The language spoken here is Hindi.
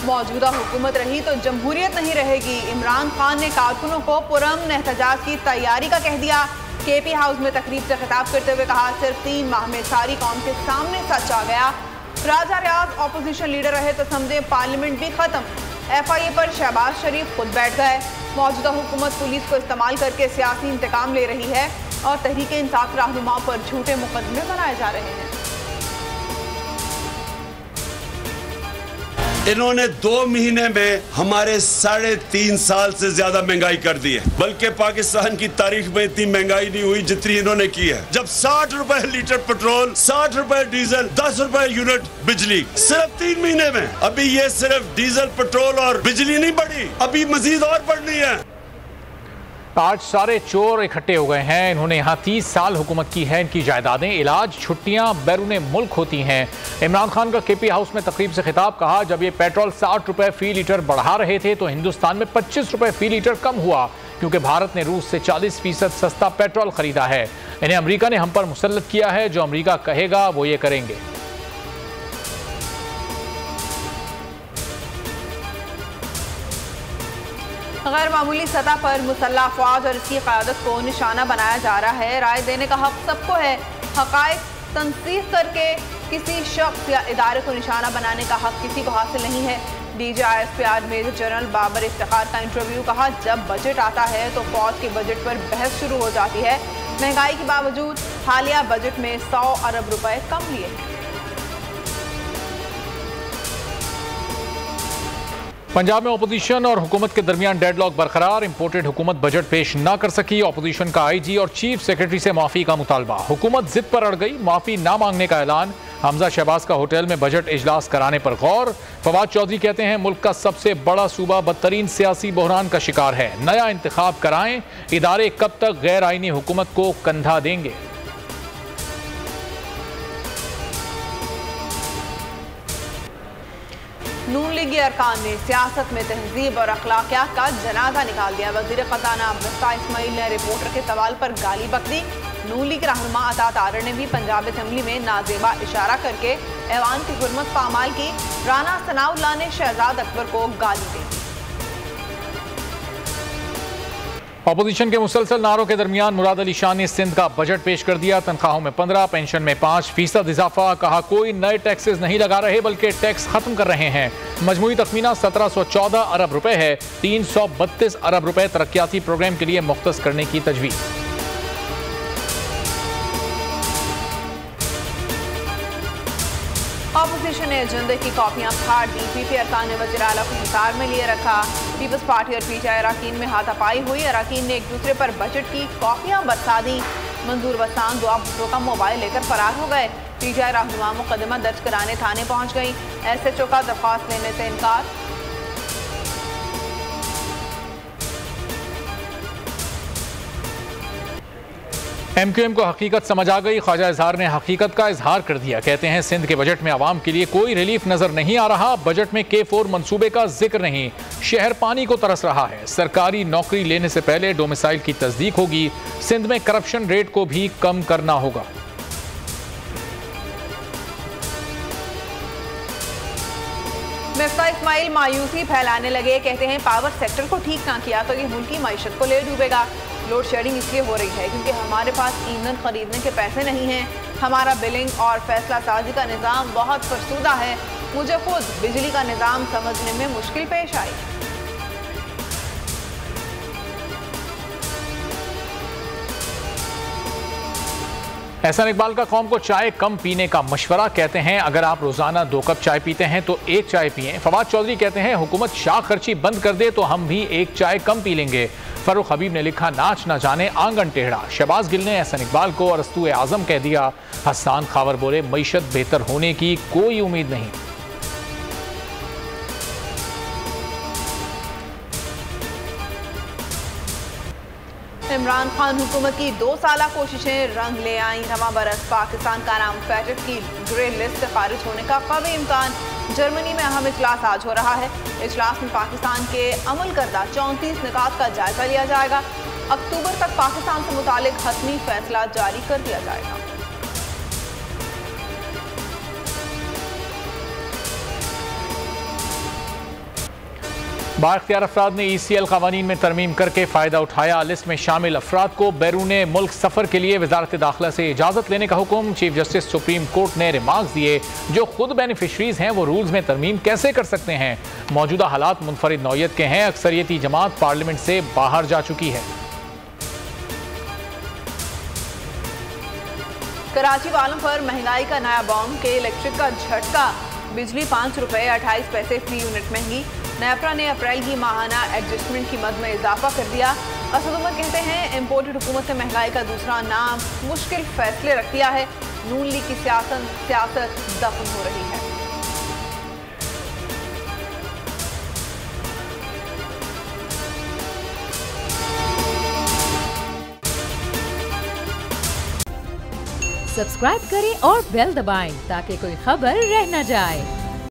मौजूदा हुकूमत रही तो जमहूरियत नहीं रहेगी। इमरान खान ने कारकुनों को पुरअमन एहतजाज की तैयारी का कह दिया। केपी हाउस में तकरीब से खिताब करते हुए कहा, सिर्फ 3 माह में सारी कौम के सामने सच आ गया। राजा रियाज ऑपोजिशन लीडर रहे तो समझे पार्लियामेंट भी खत्म। FIA पर शहबाज शरीफ खुद बैठ गए। मौजूदा हुकूमत पुलिस को इस्तेमाल करके सियासी इंतकाम ले रही है और तहरीक इंसाफ रहनुमाओं पर झूठे मुकदमे बनाए जा रहे हैं। इन्होंने 2 महीने में हमारे 3.5 साल से ज्यादा महंगाई कर दी है, बल्कि पाकिस्तान की तारीख में इतनी महंगाई नहीं हुई जितनी इन्होंने की है। जब 60 रुपए लीटर पेट्रोल, 60 रुपए डीजल, 10 रुपए यूनिट बिजली, सिर्फ 3 महीने में। अभी ये सिर्फ डीजल, पेट्रोल और बिजली नहीं बढ़ी, अभी मजीद और बढ़नी है। आज सारे चोर इकट्ठे हो गए हैं। इन्होंने यहाँ 30 साल हुकूमत की है। इनकी जायदादें, इलाज, छुट्टियाँ बैरून मुल्क होती हैं। इमरान खान का केपी हाउस में तकरीब से खिताब, कहा जब ये पेट्रोल 60 रुपए फी लीटर बढ़ा रहे थे तो हिंदुस्तान में 25 रुपए फी लीटर कम हुआ, क्योंकि भारत ने रूस से 40% सस्ता पेट्रोल खरीदा है। इन्हें अमरीका ने हम पर मुसल्लत किया है। जो अमरीका कहेगा वो ये करेंगे। गैर मामूली सतह पर मुसल्लह अफवाज और इसकी क़यादत को निशाना बनाया जा रहा है। राय देने का हक सबको है। हक़ाइक़ तंसीख करके किसी शख्स या इदारे को निशाना बनाने का हक किसी को हासिल नहीं है। DGISP आज मेजर जनरल बाबर इफ्तिखार का इंटरव्यू, कहा जब बजट आता है तो फौज के बजट पर बहस शुरू हो जाती है। महंगाई के बावजूद हालिया बजट में 100 अरब रुपए कम लिए हैं। पंजाब में अपोजिशन और हुकूमत के दरमियान डेडलॉक बरकरार। इंपोर्टेड हुकूमत बजट पेश न कर सकी। अपोजिशन का IG और चीफ सेक्रेटरी से माफ़ी का मुतालबा। हुकूमत जिद पर अड़ गई, माफ़ी ना मांगने का ऐलान। हमजा शहबाज का होटल में बजट इजलास कराने पर गौर। फवाद चौधरी कहते हैं मुल्क का सबसे बड़ा सूबा बदतरीन सियासी बहरान का शिकार है। नया इंतखाब कराएं। इदारे कब तक गैर आईनी हुकूमत को कंधा देंगे। नून लीगी अरकान ने सियासत में तहजीब और अखलाकियात का जनाजा निकाल दिया। वज़ीर ख़ज़ाना मिर्ज़ा इस्माइल ने रिपोर्टर के सवाल पर गाली बक दी। नून लीग रहनुमा अता तारड़ ने भी पंजाब असम्बली में नाजेबा इशारा करके ऐवान की हुर्मत पामाल की। राना सनाउल्लाह ने शहजाद अकबर को गाली दी। अपोजिशन के मुसलसल नारों के दरमियान मुराद अली शाह ने सिंध का बजट पेश कर दिया। तनख्वाहों में 15, पेंशन में 5% इजाफा। कहा कोई नए टैक्सेस नहीं लगा रहे बल्कि टैक्स खत्म कर रहे हैं। मजमूई तखमीना 1714 अरब रुपए है। 332 अरब रुपए तरक्याती प्रोग्राम के लिए मुख्तस करने की तजवीज़। अपोजिशन ने एजेंडे की कॉपियां फाड़ दी। PP अरकान ने वज़ीर आला को हिसार में लिए रखा। पीपल्स पार्टी और PTI अरकान में हाथापाई हुई। अरकान ने एक दूसरे पर बजट की कॉपियां बरसा दी। मंजूर वसान दुआ भुट्टो का मोबाइल लेकर फरार हो गए। PTI रहनुमा मुकदमा दर्ज कराने थाने पहुंच गई। SHO का दरख्वास्त लेने से इनकार। MQM को हकीकत समझ आ गई। ख्वाजा इजहार ने हकीकत का इजहार कर दिया। कहते हैं सिंध के बजट में आवाम के लिए कोई रिलीफ नजर नहीं आ रहा। बजट में K4 मंसूबे का जिक्र नहीं। शहर पानी को तरस रहा है। सरकारी नौकरी लेने से पहले डोमिसाइल की तस्दीक होगी। सिंध में करप्शन रेट को भी कम करना होगा। मिर्ज़ा इस्माइल मायूसी फैलाने लगे। कहते हैं पावर सेक्टर को ठीक ना किया तो ये मुल्की मईशत को ले डूबेगा। लोड शेडिंग इसलिए हो रही है क्योंकि हमारे पास ईंधन खरीदने के पैसे नहीं हैं। हमारा बिलिंग और फैसला साजी का निज़ाम बहुत फरसूदा है। मुझे खुद बिजली का निज़ाम समझने में मुश्किल पेश आई। एहसान इकबाल का कौम को चाय कम पीने का मशवरा। कहते हैं अगर आप रोजाना 2 कप चाय पीते हैं तो 1 चाय पिएं। फवाद चौधरी कहते हैं हुकूमत शाह खर्ची बंद कर दे तो हम भी 1 चाय कम पी लेंगे। फरूख हबीब ने लिखा नाच ना जाने आंगन टेढ़ा। शहबाज गिल ने एहसान इकबाल को अरस्तू आजम कह दिया। हसन खावर बोले मईशत बेहतर होने की कोई उम्मीद नहीं। इमरान खान हुकूमत की 2 साला कोशिशें रंग ले आईं। रवां बरस पाकिस्तान का नाम फैटफ की ग्रे लिस्ट से खारिज होने का कवी इम्कान। जर्मनी में अहम इजलास आज हो रहा है। इजलास में पाकिस्तान के अमल करदा 34 निकात का जायजा लिया जाएगा। अक्टूबर तक पाकिस्तान से मुतालिक हतमी फैसला जारी कर दिया जाएगा। बाइख्तियार अफराद ने ECL कवानीन में तरमीम करके फ़ायदा उठाया। लिस्ट में शामिल अफराद को बैरून मुल्क सफ़र के लिए वजारत दाखिला से इजाज़त लेने का हुक्म। चीफ जस्टिस सुप्रीम कोर्ट ने रिमार्क्स दिए, जो खुद बेनिफिशरीज हैं वो रूल्स में तरमीम कैसे कर सकते हैं। मौजूदा हालात मुनफरिद नौयत के हैं। अक्सरियती जमात पार्लियामेंट से बाहर जा चुकी है। कराची वालों पर महंगाई का नया बॉम्ब के इलेक्ट्रिक का झटका। बिजली 5 रुपये 28 पैसे फी यूनिट महंगी। नेपरा ने अप्रैल की माहाना एडजस्टमेंट कीमत में इजाफा कर दिया। असद उमर कहते हैं इम्पोर्टेड हुकूमत ने महंगाई का दूसरा नाम मुश्किल फैसले रख दिया है। नून लीग की सियासत दफन हो रही है। सब्सक्राइब करें और बेल दबाएं ताकि कोई खबर रह न जाए।